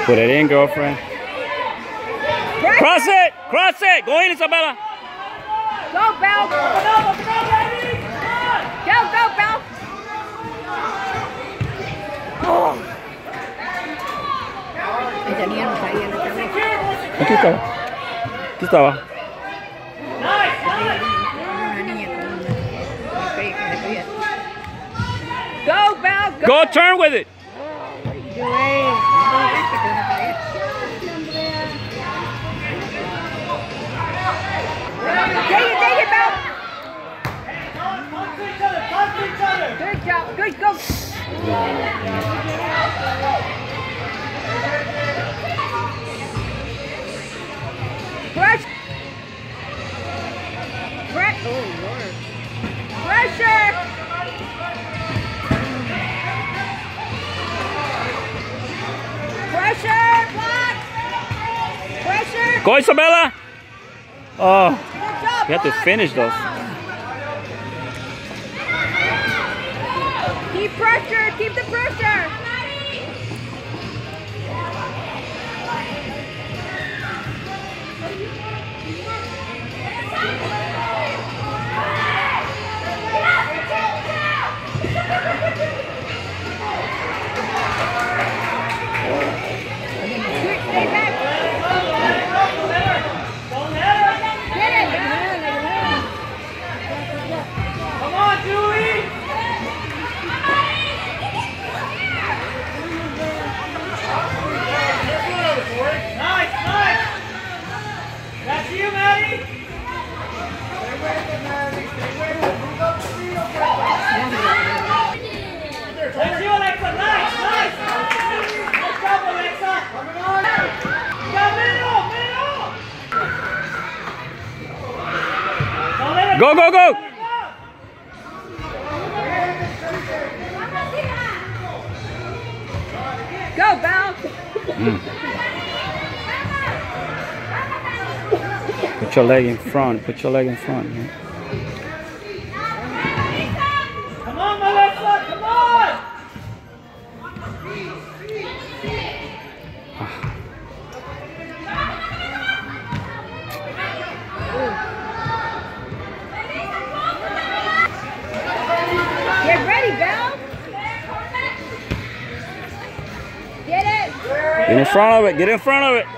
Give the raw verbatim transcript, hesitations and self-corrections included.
Put it in, girlfriend. Cross it! Cross it! Go in, Isabella. Go, Belle. Go, go, Belle. Oh. Aquí estaba. Aquí estaba. Go, Belle. Go. Go turn with it. Take it, take it, Belle. Good job. Good, go. Press. Press. Oh, Lord. Pressure. Pressure. Block. Pressure. Go, Isabella. Oh, Good job, you have to block. finish those. Keep pressure. Keep the pressure. Go, go, go! Go, Belle. Mm. Put your leg in front. Put your leg in front. Yeah. Come on, Melissa! Come on! Get ready, Belle. Get it. Get in front of it. Get in front of it.